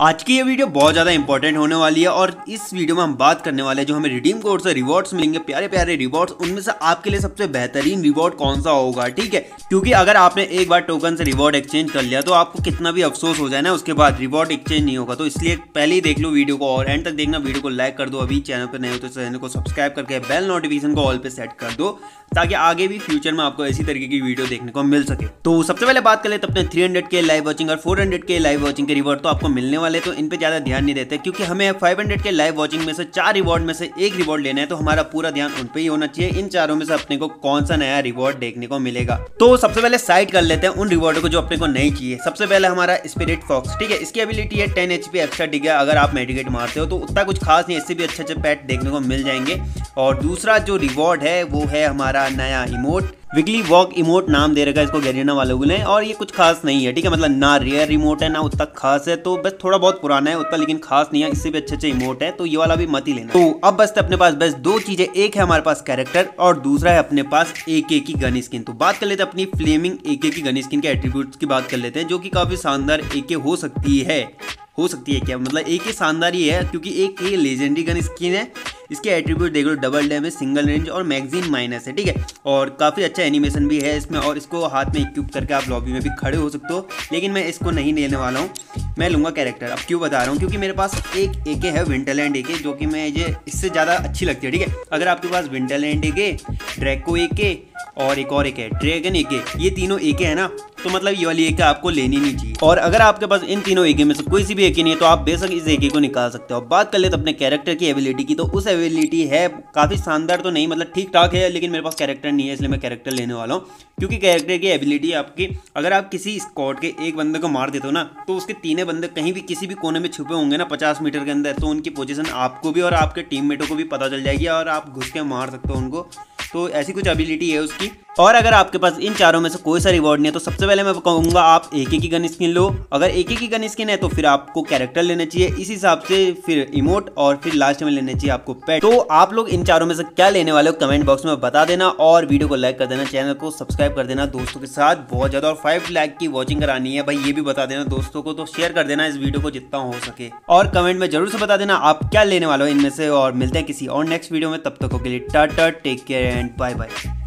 आज की ये वीडियो बहुत ज़्यादा इंपॉर्टेंट होने वाली है और इस वीडियो में हम बात करने वाले हैं जो हमें रिडीम कोड से रिवॉर्ड्स मिलेंगे, प्यारे प्यारे रिवॉर्ड्स, उनमें से आपके लिए सबसे बेहतरीन रिवॉर्ड कौन सा होगा। ठीक है, क्योंकि अगर आपने एक बार टोकन से रिवॉर्ड एक्सचेंज कर लिया तो आपको कितना भी अफसोस हो जाए ना, उसके बाद रिवॉर्ड एक्सचेंज नहीं होगा। तो इसलिए पहले ही देख लो वीडियो को और एंड तक देखना। वीडियो को लाइक कर दो, अभी चैनल पर नए हो तो चैनल को सब्सक्राइब करके बेल नोटिफिकेशन को ऑल पे सेट कर दो ताकि आगे भी फ्यूचर में आपको ऐसी तरीके की वीडियो देखने को मिल सके। तो सबसे पहले बात कर लेते अपने 300 के लाइव वॉचिंग और 400 के लाइव वॉचिंग के रिवॉर्ड तो आपको मिलने वाले, तो इन पे ज्यादा ध्यान नहीं देते क्योंकि हमें 500 के लाइव वॉचिंग में से 4 रिवॉर्ड में से एक रिवॉर्ड लेना है, तो हमारा पूरा ध्यान उन पे ही होना चाहिए। इन चारों में से अपने को कौन सा नया रिवॉर्ड देखने को मिलेगा, तो सबसे पहले साइड कर लेते हैं उन रिवॉर्ड को जो अपने को नहीं चाहिए। सबसे पहले हमारा स्पिरिट फॉक्स, ठीक है, इसकी एबिलिटी है 10 HP एक्स्ट्रा, ठीक है, अगर आप मेडिकेट मारते हो तो उतना कुछ खास नहीं, इससे भी अच्छे अच्छे पेट देखने को मिल जाएंगे। और दूसरा जो रिवॉर्ड है वो है हमारा नया इमोट, विगली वॉक इमोट नाम दे रखा है इसको गैरिना वालों ने, और ये कुछ खास नहीं है। ठीक है, मतलब ना रेयर रिमोट है ना उतना खास है, तो बस थोड़ा बहुत पुराना है उतना, लेकिन खास नहीं है। इससे भी अच्छे अच्छे इमोट है, तो ये वाला भी मत ही लेना। तो अब बस अपने पास बस दो चीजें, एक है हमारे पास कैरेक्टर और दूसरा है अपने पास AK की गन स्किन। तो बात कर लेते हैं अपनी फ्लेमिंग AK की गन स्किन के एट्रीब्यूट्स की बात कर लेते हैं, जो कि काफी शानदार AK हो सकती है क्या, मतलब AK शानदार ही है क्योंकि एक ये लेजेंडरी गन स्किन है। इसके एट्रीब्यूट देख लो, डबल डैमेज, सिंगल रेंज और मैगजीन माइनस है। ठीक है, और काफ़ी अच्छा एनिमेशन भी है इसमें, और इसको हाथ में इक्विप करके आप लॉबी में भी खड़े हो सकते हो। लेकिन मैं इसको नहीं लेने वाला हूँ, मैं लूँगा कैरेक्टर। अब क्यों बता रहा हूँ, क्योंकि मेरे पास एक AK है विंटरलैंड AK, जो कि मैं ये इससे ज़्यादा अच्छी लगती है। ठीक है, अगर आपके पास विंटरलैंड AK, ड्रैको AK और एक और AK है ड्रैगन AK, ये तीनों AK है ना, तो मतलब ये वाली AK आपको लेनी नहीं चाहिए। और अगर आपके पास इन तीनों AK में से कोई सी भी AK नहीं है तो आप बेशक इस AK को निकाल सकते हो। बात कर ले तो अपने कैरेक्टर की एबिलिटी की, तो उस एबिलिटी है काफ़ी शानदार, तो नहीं मतलब ठीक ठाक है, लेकिन मेरे पास कैरेक्टर नहीं है इसलिए मैं कैरेक्टर लेने वाला हूँ। क्योंकि कैरेक्टर की एबिलिटी आपकी, अगर आप किसी स्क्वाड के एक बंदे को मार देते हो ना, तो उसके तीनों बंदे कहीं भी किसी भी कोने में छुपे होंगे ना 50 मीटर के अंदर, तो उनकी पोजीशन आपको भी और आपके टीममेटों को भी पता चल जाएगी और आप घुस के मार सकते हो उनको। तो ऐसी कुछ एबिलिटी है उसकी। और अगर आपके पास इन चारों में से कोई सा रिवॉर्ड नहीं है तो सबसे पहले मैं कहूँगा आप AK की गन स्किन लो। अगर AK की गन स्किन है तो फिर आपको कैरेक्टर लेना चाहिए, इस हिसाब से फिर इमोट, और फिर लास्ट में लेना चाहिए आपको पेट। तो आप लोग इन चारों में से क्या लेने वाले हो कमेंट बॉक्स में बता देना, और वीडियो को लाइक कर देना, चैनल को सब्सक्राइब कर देना दोस्तों के साथ बहुत ज़्यादा, और 5 लाख की वॉचिंग करानी है भाई, ये भी बता देना दोस्तों को। तो शेयर कर देना इस वीडियो को जितना हो सके, और कमेंट में जरूर से बता देना आप क्या लेने वाले हो इनमें से। और मिलते हैं किसी और नेक्स्ट वीडियो में, तब तक के लिए tata, take care and bye bye.